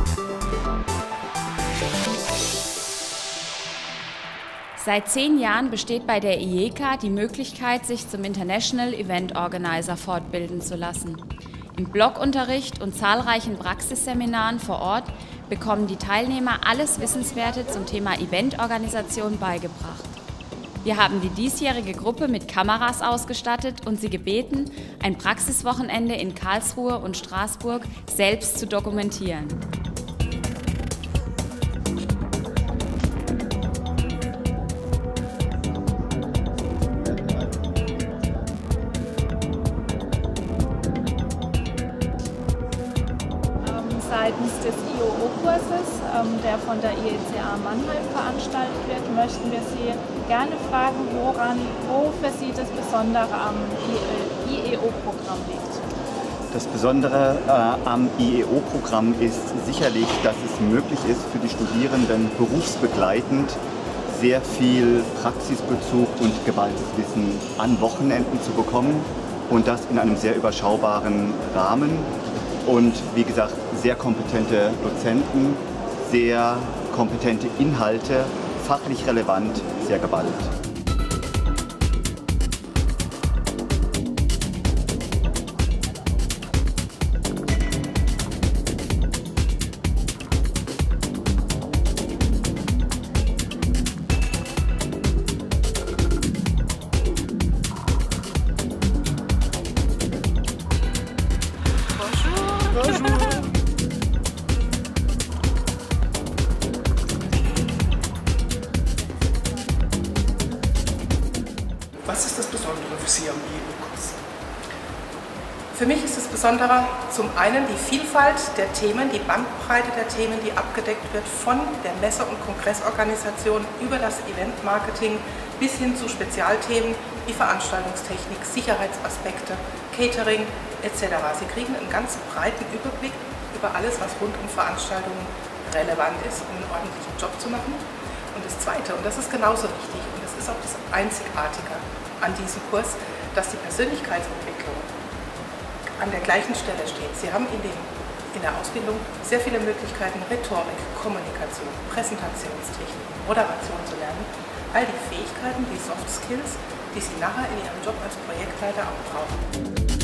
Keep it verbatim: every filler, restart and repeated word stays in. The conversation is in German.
Seit zehn Jahren besteht bei der I E C A die Möglichkeit, sich zum International Event Organizer fortbilden zu lassen. Im Blockunterricht und zahlreichen Praxisseminaren vor Ort bekommen die Teilnehmer alles Wissenswerte zum Thema Eventorganisation beigebracht. Wir haben die diesjährige Gruppe mit Kameras ausgestattet und sie gebeten, ein Praxiswochenende in Karlsruhe und Straßburg selbst zu dokumentieren. Seitens des I O O-Kurses, ähm, der von der I E C A Mannheim veranstaltet wird, möchten wir Sie gerne fragen, woran, wo für Sie das Besondere am I E O-Programm liegt. Das Besondere äh, am I E O-Programm ist sicherlich, dass es möglich ist, für die Studierenden berufsbegleitend sehr viel Praxisbezug und geballtes Wissen an Wochenenden zu bekommen und das in einem sehr überschaubaren Rahmen. Und wie gesagt, sehr kompetente Dozenten, sehr kompetente Inhalte, fachlich relevant, sehr geballt. Bonjour. Was ist das Besondere für Sie am I E O-Kurs? Für mich ist das Besondere zum einen die Vielfalt der Themen, die Bandbreite der Themen, die abgedeckt wird von der Messe- und Kongressorganisation über das Eventmarketing bis hin zu Spezialthemen wie Veranstaltungstechnik, Sicherheitsaspekte, Catering et cetera. Sie kriegen einen ganz breiten Überblick über alles, was rund um Veranstaltungen relevant ist, um einen ordentlichen Job zu machen. Und das Zweite, und das ist genauso wichtig, und das ist auch das Einzigartige an diesem Kurs, dass die Persönlichkeitsentwicklung an der gleichen Stelle steht. Sie haben in, den, in der Ausbildung sehr viele Möglichkeiten, Rhetorik, Kommunikation, Präsentationstechnik, Moderation zu lernen. All die Fähigkeiten, die Soft Skills, die Sie nachher in Ihrem Job als Projektleiter auch brauchen.